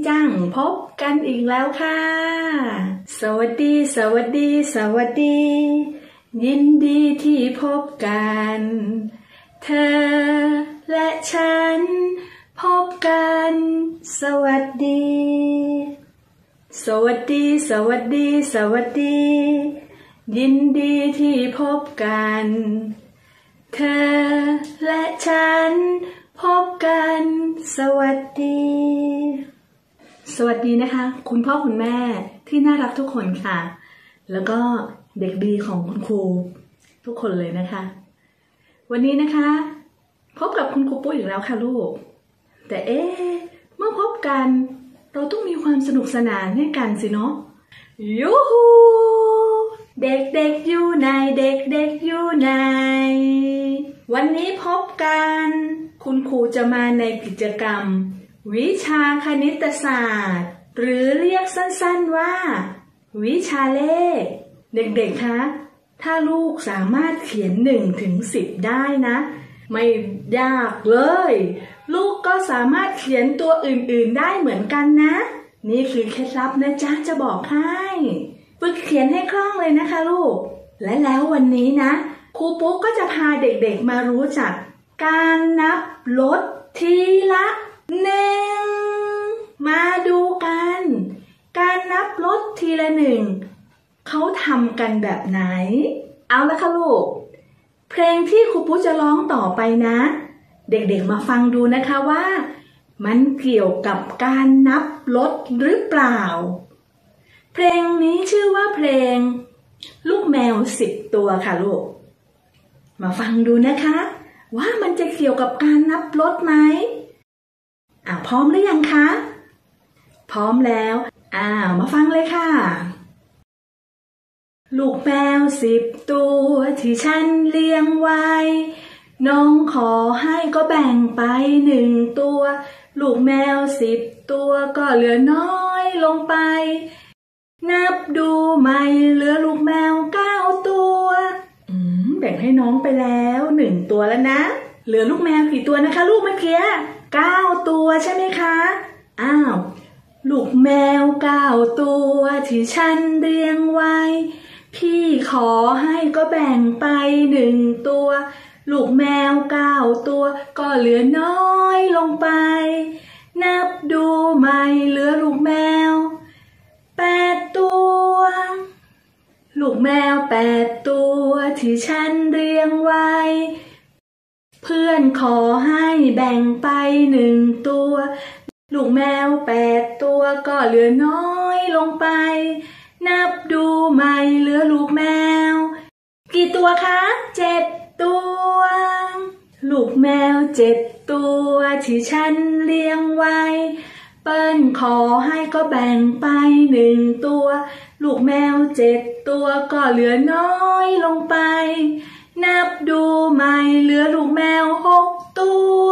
จังพบกันอีกแล้วค่ะสวัสดีสวัสดีสวัสดียินดีที่พบกันเธอและฉันพบกันสวัสดีสวัสดีสวัสดีสวัสดียินดีที่พบกันเธอและฉันพบกันสวัสดีสวัสดีนะคะคุณพ่อคุณแม่ที่น่ารักทุกคนค่ะแล้วก็เด็กดีของคุณครูทุกคนเลยนะคะวันนี้นะคะพบกับคุณครูปุ้ยอีกแล้วค่ะลูกแต่เมื่อพบกันเราต้องมีความสนุกสนานให้กันสิเนาะยูฮูเด็กๆอยู่ไหนเด็กๆอยู่ไหนวันนี้พบกันคุณครูจะมาในกิจกรรมวิชาคณิตศาสตร์หรือเรียกสั้นๆว่าวิชาเลขเด็กๆคะถ้าลูกสามารถเขียน1 ถึง 10ได้นะไม่ยากเลยลูกก็สามารถเขียนตัวอื่นๆได้เหมือนกันนะนี่คือเคล็ดลับนะจ๊ะจะบอกให้ฝึกเขียนให้คล่องเลยนะคะลูกและแล้ววันนี้นะครูปุ๊กก็จะพาเด็กๆมารู้จักการนับลดทีละ1มาดูกันการนับลดทีละ1เขาทำกันแบบไหนเอาละค่ะลูกเพลงที่ครูปุ๊กจะร้องต่อไปนะเด็กๆมาฟังดูนะคะว่ามันเกี่ยวกับการนับลดหรือเปล่าเพลงนี้ชื่อว่าเพลงลูกแมว10 ตัวค่ะลูกมาฟังดูนะคะว่ามันจะเกี่ยวกับการนับลดไหมพร้อมหรือยังคะพร้อมแล้วมาฟังเลยค่ะลูกแมว10 ตัวที่ฉันเลี้ยงไว้น้องขอให้ก็แบ่งไป1 ตัวลูกแมว10 ตัวก็เหลือน้อยลงไปนับดูไม่เหลือลูกแมว9 ตัวแบ่งให้น้องไปแล้ว1 ตัวแล้วนะเหลือลูกแมวกี่ตัวนะคะลูกเมื่อกี้9 ตัวใช่ไหมคะลูกแมว9 ตัวที่ฉันเลี้ยงไว้พี่ขอให้ก็แบ่งไป1 ตัวลูกแมว9 ตัวก็เหลือน้อยลงไปนับดูไม่เหลือลูกแมว8 ตัวลูกแมว8 ตัวที่ฉันเลี้ยงไว้เพื่อนขอให้แบ่งไป1 ตัวลูกแมว8 ตัวก็เหลือน้อยลงไปนับดูไม่เหลือลูกแมวกี่ตัวคะ7 ตัวลูกแมว7 ตัวที่ฉันเลี้ยงไว้เปิ้ลขอให้ก็แบ่งไป1 ตัวลูกแมว7 ตัวก็เหลือน้อยลงไปนับดูไม่เหลือลูกแมว6 ตัว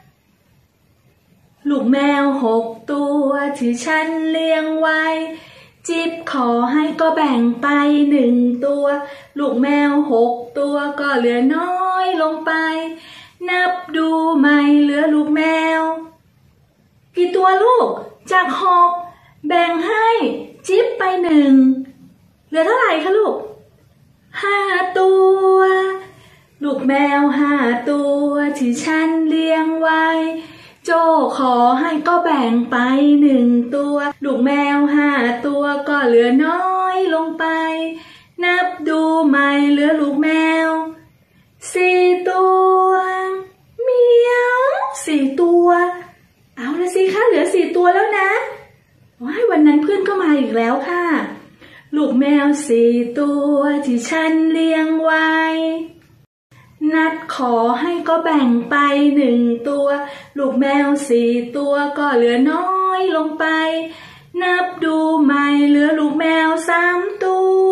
ลูกแมว6 ตัวที่ฉันเลี้ยงไว้จิ๊บขอให้ก็แบ่งไป1 ตัวลูกแมว6 ตัวก็เหลือน้อยลงไปนับดูไม่เหลือลูกแมวกี่ตัวลูกจาก6แบ่งให้จิ๊บไป1เหลือเท่าไหร่คะลูก5 ตัวลูกแมว5 ตัวที่ฉันเลี้ยงไว้โจขอให้ก็แบ่งไป1 ตัวลูกแมว5 ตัวก็เหลือน้อยลงไปนับดูไม่เหลือลูกแมว4 ตัวเมียว4 ตัวเอาละสิคะเหลือ4 ตัวแล้วนะวันนั้นเพื่อนก็มาอีกแล้วค่ะลูกแมว4 ตัวที่ฉันเลี้ยงไว้นัดขอให้ก็แบ่งไป1 ตัวลูกแมว4 ตัวก็เหลือน้อยลงไปนับดูไม่เหลือลูกแมว3 ตัว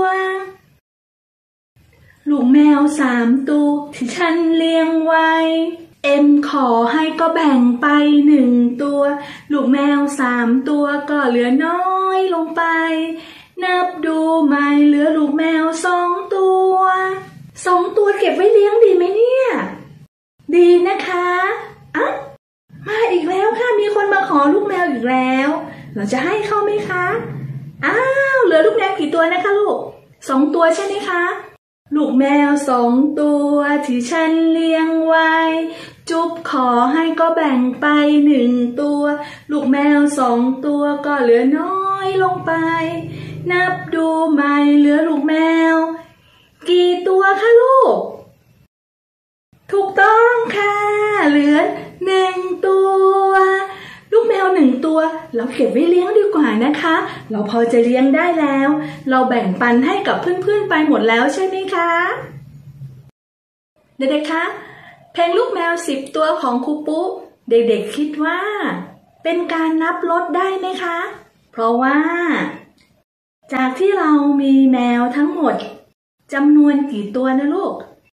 ลูกแมว3 ตัวที่ฉันเลี้ยงไว้เอ็มขอให้ก็แบ่งไป1 ตัวลูกแมว3 ตัวก็เหลือน้อยลงไปนับดูไม่เหลือลูกแมว2 ตัว2 ตัวเก็บไว้เลี้ยงดีไหมเนี่ยดีนะคะมาอีกแล้วค่ะมีคนมาขอลูกแมวอีกแล้วเราจะให้เขาไหมคะอ้าวเหลือลูกแมวกี่ตัวนะคะลูก2 ตัวใช่ไหมคะลูกแมว2 ตัวที่ฉันเลี้ยงไว้จุ๊บขอให้ก็แบ่งไป1 ตัวลูกแมว2 ตัวก็เหลือน้อยลงไปนับดูใหม่เหลือลูกแมวกี่ตัวคะลูกถูกต้องค่ะเหลือ1 ตัวลูกแมว1 ตัวเราเก็บไว้เลี้ยงดีกว่านะคะเราพอจะเลี้ยงได้แล้วเราแบ่งปันให้กับเพื่อนๆไปหมดแล้วใช่ไหมคะเด็กๆคะเพลงลูกแมว10 ตัวของครูปุ๊เด็กๆคิดว่าเป็นการนับลดได้ไหมคะเพราะว่าจากที่เรามีแมวทั้งหมดจำนวนกี่ตัวนะลูก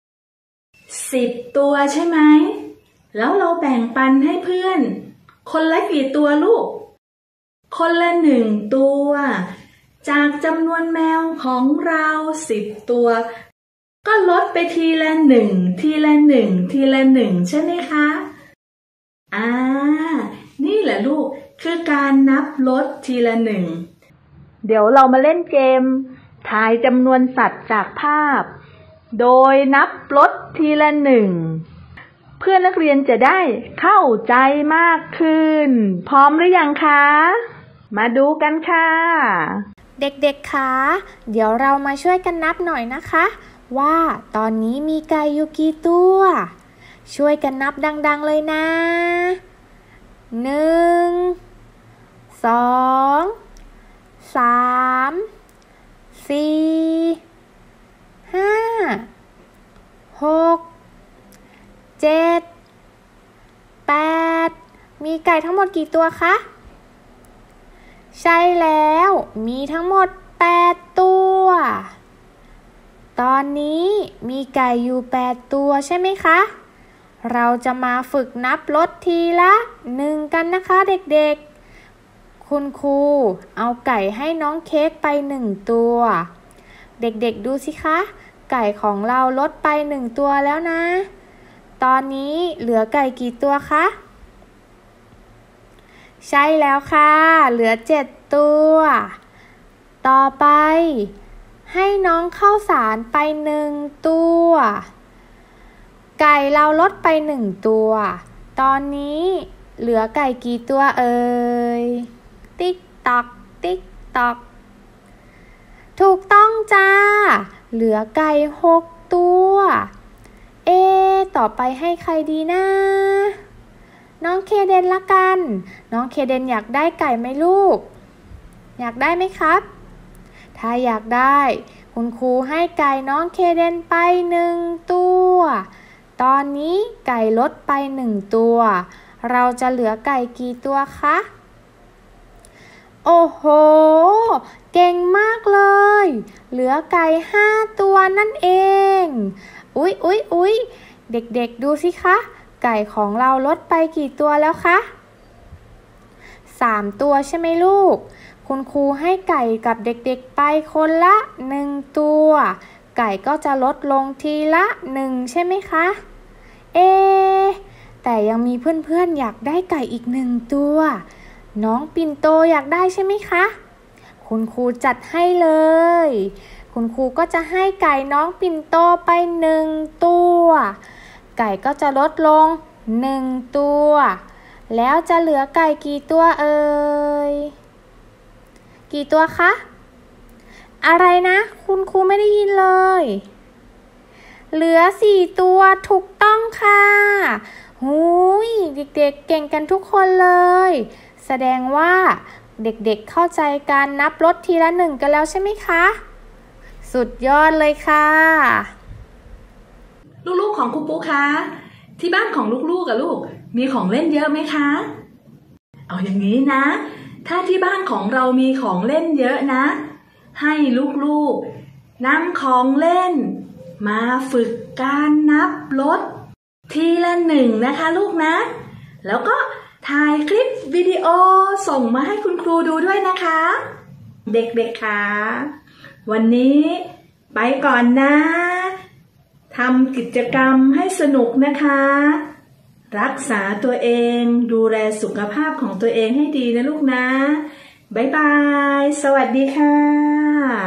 10 ตัวใช่ไหมแล้วเราแบ่งปันให้เพื่อนคนละกี่ตัวลูกคนละ1 ตัวจากจำนวนแมวของเรา10 ตัวก็ลดไปทีละ1ทีละ1ทีละ1ใช่ไหมคะนี่แหละลูกคือการนับลดทีละ1เดี๋ยวเรามาเล่นเกมทายจำนวนสัตว์จากภาพโดยนับลดทีละ1เพื่อนนักเรียนจะได้เข้าใจมากขึ้นพร้อมหรือยังคะมาดูกันค่ะเด็กๆคะเดี๋ยวเรามาช่วยกันนับหน่อยนะคะว่าตอนนี้มีไก่อยู่กี่ตัวช่วยกันนับดังๆเลยนะ1 2 3 4 5 6 7 8มีไก่ทั้งหมดกี่ตัวคะใช่แล้วมีทั้งหมด8 ตัวตอนนี้มีไก่อยู่8 ตัวใช่ไหมคะเราจะมาฝึกนับลดทีละ1กันนะคะเด็กๆคุณครูเอาไก่ให้น้องเค้กไป1 ตัวเด็กๆดูสิคะไก่ของเราลดไป1 ตัวแล้วนะตอนนี้เหลือไก่กี่ตัวคะใช่แล้วค่ะเหลือ7 ตัวต่อไปให้น้องข้าวสารไป1 ตัวไก่เราลดไป1 ตัวตอนนี้เหลือไก่กี่ตัวเอ่ยติ๊กตอกติ๊กตอกถูกต้องจ้าเหลือไก่6 ตัวต่อไปให้ใครดีนะน้องเคเดนละกันน้องเคเดนอยากได้ไก่ไหมลูกอยากได้ไหมครับถ้าอยากได้คุณครูให้ไก่น้องเคเดนไป1 ตัวตอนนี้ไก่ลดไป1 ตัวเราจะเหลือไก่กี่ตัวคะโอ้โหเก่งมากเลยเหลือไก่5 ตัวนั่นเองอุ๊ยเด็กๆดูสิคะไก่ของเราลดไปกี่ตัวแล้วคะ3 ตัวใช่ไหมลูกคุณครูให้ไก่กับเด็กๆไปคนละ1 ตัวไก่ก็จะลดลงทีละ1ใช่ไหมคะแต่ยังมีเพื่อนๆอยากได้ไก่อีก1 ตัวน้องปิ่นโตอยากได้ใช่ไหมคะคุณครูจัดให้เลยคุณครูก็จะให้ไก่น้องปิ่นโตไป1 ตัวไก่ก็จะลดลง1 ตัวแล้วจะเหลือไก่กี่ตัวเอ่ยกี่ตัวคะอะไรนะคุณครูไม่ได้ยินเลยเหลือ4 ตัวถูกต้องค่ะหูยเด็กๆเก่งกันทุกคนเลยแสดงว่าเด็กๆเข้าใจการนับลดทีละ1กันแล้วใช่ไหมคะสุดยอดเลยค่ะลูกๆของครูปุ๊คะที่บ้านของลูกๆกับลูกมีของเล่นเยอะไหมคะเอาอย่างนี้นะถ้าที่บ้านของเรามีของเล่นเยอะนะให้ลูกๆนำของเล่นมาฝึกการนับลดทีละ1นะคะลูกนะแล้วก็ถ่ายคลิปวิดีโอส่งมาให้คุณครูดูด้วยนะคะเด็กๆค่ะวันนี้ไปก่อนนะทำกิจกรรมให้สนุกนะคะรักษาตัวเองดูแลสุขภาพของตัวเองให้ดีนะลูกนะบ๊ายบาย สวัสดีค่ะ